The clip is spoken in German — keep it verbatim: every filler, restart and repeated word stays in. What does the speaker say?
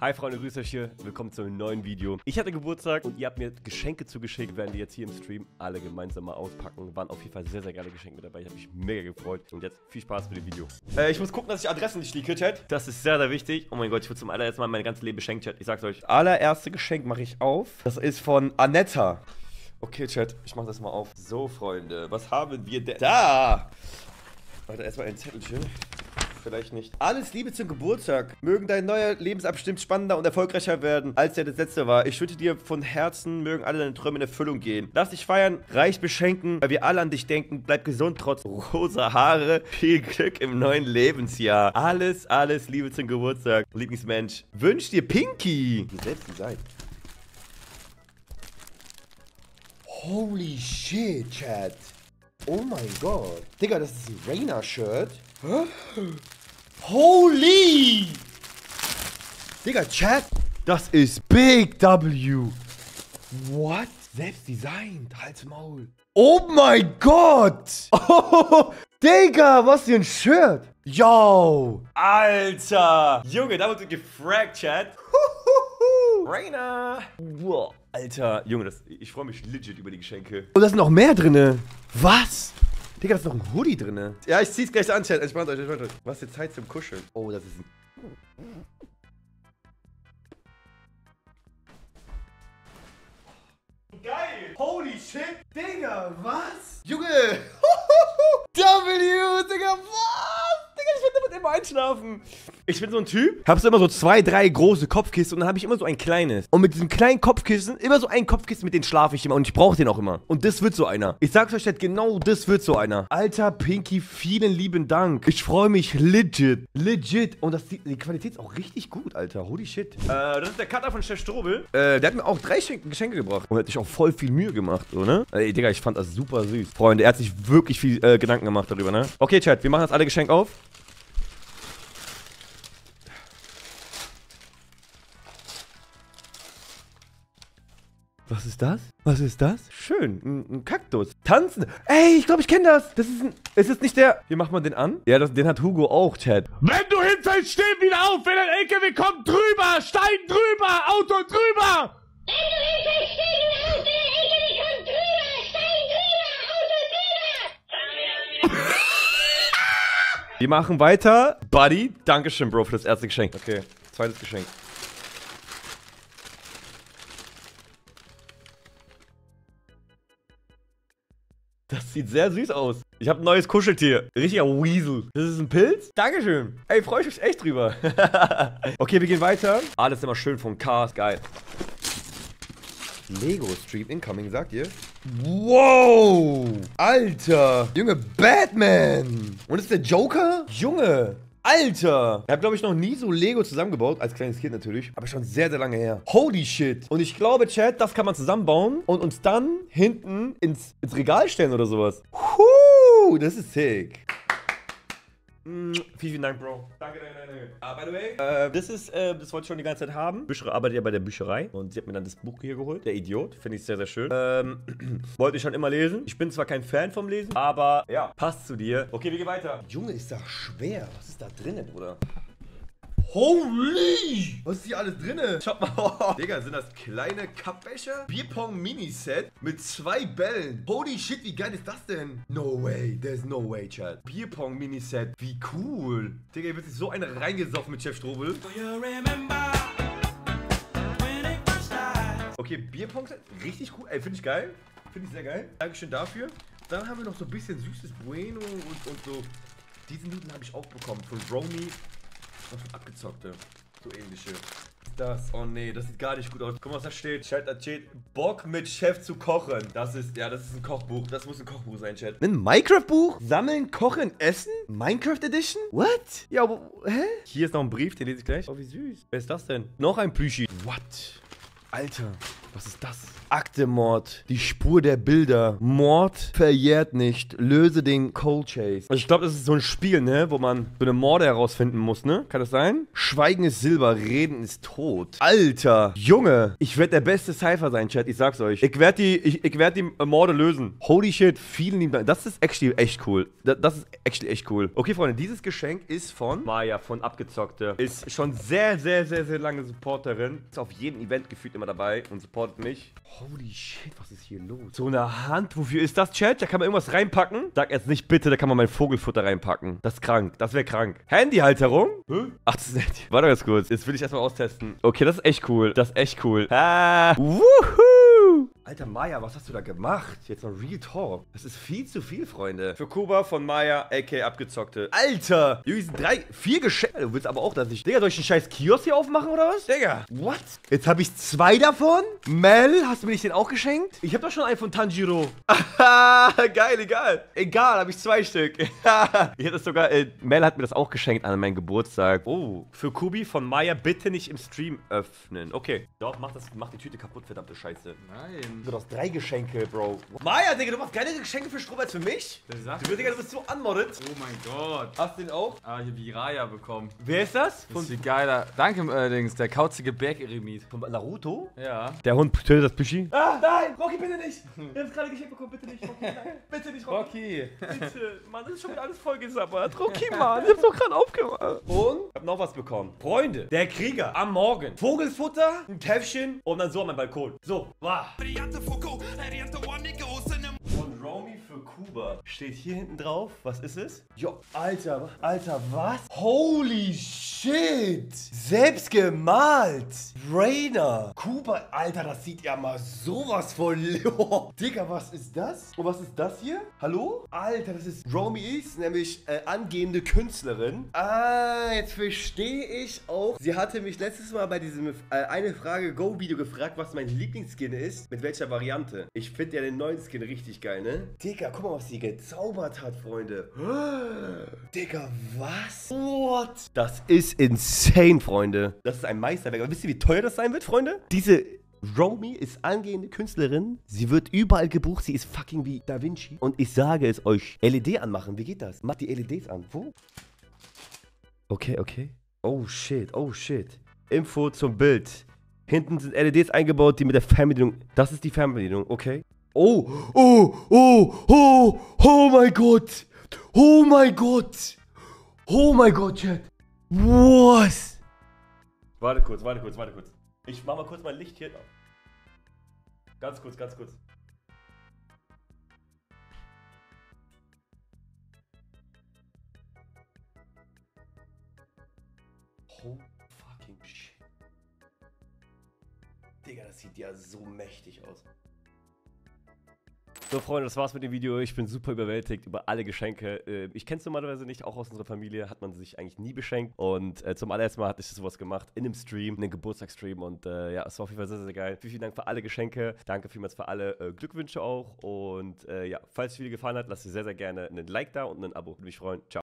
Hi Freunde, grüßt euch hier. Willkommen zu einem neuen Video. Ich hatte Geburtstag und ihr habt mir Geschenke zugeschickt. Wir werden die jetzt hier im Stream alle gemeinsam mal auspacken. Waren auf jeden Fall sehr, sehr geile Geschenke mit dabei. Ich habe mich mega gefreut. Und jetzt viel Spaß mit dem Video. Äh, ich muss gucken, dass ich Adressen nicht leake, Chat. Das ist sehr, sehr wichtig. Oh mein Gott, ich wurde zum allerersten Mal mein ganzes Leben beschenkt, Chat. Ich sag's euch. Allererste Geschenk mache ich auf. Das ist von Anetta. Okay, Chat, ich mach das mal auf. So, Freunde, was haben wir denn da? Warte, erstmal ein Zettelchen. Vielleicht nicht. Alles Liebe zum Geburtstag. Mögen dein neuer Lebensabschnitt spannender und erfolgreicher werden, als der das letzte war. Ich wünsche dir von Herzen, mögen alle deine Träume in Erfüllung gehen. Lass dich feiern, reich beschenken, weil wir alle an dich denken. Bleib gesund, trotz rosa Haare. Viel Glück im neuen Lebensjahr. Alles, alles Liebe zum Geburtstag. Lieblingsmensch. Wünsch dir Pinky. Die selbst designt. Holy shit, Chat. Oh mein Gott. Digga, das ist ein Rainer-Shirt. Holy! Digga, Chat. Das ist Big W. What? Selbst designt. Halt's Maul. Oh mein Gott. Oh, Digga, was für ein Shirt. Yo. Alter. Junge, da wurde gefragt, Chat. Rainer. Wow. Alter, Junge, das, ich freue mich legit über die Geschenke. Und da sind noch mehr drinne. Was? Digga, da ist noch ein Hoodie drinne. Ja, ich zieh's gleich an, Chat. Entspannt euch, entspannt euch. Was ist jetzt Zeit zum Kuscheln? Oh, das ist ein... Geil! Holy shit! Digga, was? Junge! W, Digga, was? Digga, ich werde damit immer einschlafen. Ich bin so ein Typ, hab so immer so zwei, drei große Kopfkissen und dann habe ich immer so ein kleines. Und mit diesem kleinen Kopfkissen, immer so ein Kopfkissen, mit dem schlafe ich immer und ich brauche den auch immer. Und das wird so einer. Ich sag's euch, genau das wird so einer. Alter Pinky, vielen lieben Dank. Ich freue mich legit. Legit. Und das, die, die Qualität ist auch richtig gut, Alter. Holy shit. Äh, das ist der Cutter von Chef Strobel. Äh, der hat mir auch drei Schen Geschenke gebracht. Und hat sich auch voll viel Mühe gemacht, so, ne? Ey, Digga, ich fand das super süß. Freunde, er hat sich wirklich viel äh, Gedanken gemacht darüber, ne? Okay, Chat, wir machen jetzt alle Geschenke auf. Was ist das? Was ist das? Schön, ein, ein Kaktus. Tanzen. Ey, ich glaube, ich kenne das. Das ist ein... Ist es nicht der... Wie macht man den an? Ja, das, den hat Hugo auch, Chat. Wenn du hinfällst, steh wieder auf. Wenn ein L K W kommt, drüber. Stein drüber. Auto drüber. Wenn du hinfällst, steh wieder auf. Wenn ein L K W kommt, drüber. Stein drüber. Auto drüber. Wir machen weiter. Buddy, Dankeschön, Bro, für das erste Geschenk. Okay, zweites Geschenk. Das sieht sehr süß aus. Ich habe ein neues Kuscheltier. Richtiger Weasel. Das ist ein Pilz? Dankeschön. Ey, freue ich mich echt drüber. Okay, wir gehen weiter. Alles immer schön von Cars. Geil. Lego Stream Incoming, sagt ihr? Wow! Alter! Junge, Batman! Und ist der Joker? Junge! Alter! Ich habe, glaube ich, noch nie so Lego zusammengebaut. Als kleines Kind natürlich. Aber schon sehr, sehr lange her. Holy shit! Und ich glaube, Chat, das kann man zusammenbauen und uns dann hinten ins, ins Regal stellen oder sowas. Huh! Das ist sick. Mm, vielen, vielen Dank, Bro. Danke, danke, danke. Ah, by the way, äh, das ist, äh, das wollte ich schon die ganze Zeit haben. Büschere arbeitet ja bei der Bücherei und sie hat mir dann das Buch hier geholt. Der Idiot. Finde ich sehr, sehr schön. Ähm, wollte ich schon immer lesen. Ich bin zwar kein Fan vom Lesen, aber ja, passt zu dir. Okay, wir gehen weiter. Junge, ist das schwer. Was ist da drinnen, Bruder? Holy! Was ist hier alles drinne? Schaut mal. Digga, sind das kleine Cupbecher? Bierpong-Mini-Set mit zwei Bällen. Holy shit, wie geil ist das denn? No way, there's no way, Chat. Bierpong-Mini-Set, wie cool. Digga, hier wird sich so eine reingesoffen mit Chef Strobel. Okay, Bierpong-Set, richtig cool. Ey, finde ich geil. Finde ich sehr geil. Dankeschön dafür. Dann haben wir noch so ein bisschen süßes Bueno und, und so. Diesen Nudeln habe ich auch bekommen von Romy. Was für abgezockte. So ähnliche. Das, oh nee, das sieht gar nicht gut aus. Guck mal, was da steht. Chat, da steht Bock mit Chef zu kochen. Das ist, ja, das ist ein Kochbuch. Das muss ein Kochbuch sein, Chat. Ein Minecraft-Buch? Sammeln, kochen, essen? Minecraft Edition? What? Ja, aber, hä? Hier ist noch ein Brief, den lese ich gleich. Oh, wie süß. Wer ist das denn? Noch ein Plüschi. What? Alter. Was ist das? Aktemord. Die Spur der Bilder. Mord verjährt nicht. Löse den Cold Chase. Also ich glaube, das ist so ein Spiel, ne? Wo man so eine Morde herausfinden muss, ne? Kann das sein? Schweigen ist Silber, Reden ist Tod. Alter. Junge. Ich werde der beste Cypher sein, Chat. Ich sag's euch. Ich werde die, ich, ich werd die äh, Morde lösen. Holy shit. Vielen lieben Dank. Das ist actually echt cool. Das, das ist actually echt cool. Okay, Freunde. Dieses Geschenk ist von Maya, von Abgezockte. Ist schon sehr, sehr, sehr, sehr lange Supporterin. Ist auf jedem Event gefühlt immer dabei und supportet mich. Holy shit, was ist hier los? So eine Hand, wofür ist das, Chat? Da kann man irgendwas reinpacken. Sag jetzt nicht bitte, da kann man mein Vogelfutter reinpacken. Das ist krank, das wäre krank. Handyhalterung? Hä? Ach, das ist nett. Warte ganz kurz, jetzt will ich erstmal austesten. Okay, das ist echt cool, das ist echt cool. Ah, wuhu! Alter, Maya, was hast du da gemacht? Jetzt noch Real Talk. Das ist viel zu viel, Freunde. Für Kuba von Maya, aka Abgezockte. Alter! Junge, sind drei, vier Geschenke. Du willst aber auch, dass ich... Digga, soll ich den scheiß Kiosk hier aufmachen, oder was? Digga, what? Jetzt habe ich zwei davon? Mel, hast du mir nicht den auch geschenkt? Ich habe doch schon einen von Tanjiro. Geil, egal. Egal, habe ich zwei Stück. Ich hätte das sogar... Äh, Mel hat mir das auch geschenkt an meinem Geburtstag. Oh, für Kubi von Maya bitte nicht im Stream öffnen. Okay. Doch, mach, das, mach die Tüte kaputt, verdammte Scheiße. Nein. Du hast drei Geschenke, Bro. Maya, Digga, du machst geile Geschenke für Strom als für mich? Du bist, Digga, du bist so unmodded. Oh mein Gott. Hast du den auch? Ah, ich hab Jiraiya bekommen. Wer ist das? Das ist viel geiler. Danke allerdings, der kauzige Bergeremit. Von Naruto? Ja. Der Hund tötet das Pischi. Ah, nein! Rocky, bitte nicht! Wir haben es gerade geschenkt bekommen, bitte nicht, Rocky. Nein. Bitte nicht, Rocky. Rocky. Bitte. Mann, das ist schon wieder alles vollgesabbert. Rocky, Mann, ich hab's doch gerade aufgemacht. Und? Ich hab noch was bekommen. Freunde, der Krieger am Morgen. Vogelfutter, ein Täffchen und dann so an meinem Balkon. So, wow. Von Romy für Kuba. Steht hier hinten drauf. Was ist es? Jo, Alter, Alter, was? Holy shit! Selbst gemalt. Rainer. Kuba, Alter, das sieht ja mal sowas von... Oh, Digga, was ist das? Und was ist das hier? Hallo? Alter, das ist... Romy ist nämlich äh, angehende Künstlerin. Ah, jetzt verstehe ich auch. Sie hatte mich letztes Mal bei diesem äh, eine Frage Go Video gefragt, was mein Lieblingsskin ist. Mit welcher Variante? Ich finde ja den neuen Skin richtig geil, ne? Digga, guck mal, was sie gezaubert hat, Freunde. Digga, was? What? Das ist insane, Freunde. Das ist ein Meisterwerk. Aber wisst ihr, wie teuer das sein wird, Freunde? Diese Romy ist angehende Künstlerin. Sie wird überall gebucht. Sie ist fucking wie Da Vinci. Und ich sage es euch. L E D anmachen. Wie geht das? Macht die L E Ds an. Wo? Okay, okay. Oh, shit. Oh, shit. Info zum Bild. Hinten sind L E Ds eingebaut, die mit der Fernbedienung... Das ist die Fernbedienung, okay. Oh, oh, oh, oh, oh mein Gott. Oh mein Gott. Oh mein Gott, Chat. Was? Warte kurz, warte kurz, warte kurz. Ich mach mal kurz mein Licht hier auf. Ganz kurz, ganz kurz. Oh fucking shit. Digga, das sieht ja so mächtig aus. So, Freunde, das war's mit dem Video. Ich bin super überwältigt über alle Geschenke. Ich kenne es normalerweise nicht, auch aus unserer Familie hat man sich eigentlich nie beschenkt. Und äh, zum allerersten Mal hatte ich sowas gemacht in einem Stream, in einem Geburtstagsstream. Und äh, ja, es war auf jeden Fall sehr, sehr geil. Vielen, vielen Dank für alle Geschenke. Danke vielmals für alle äh, Glückwünsche auch. Und äh, ja, falls es dir gefallen hat, lasst ihr sehr, sehr gerne einen Like da und ein Abo. Würde mich freuen. Ciao.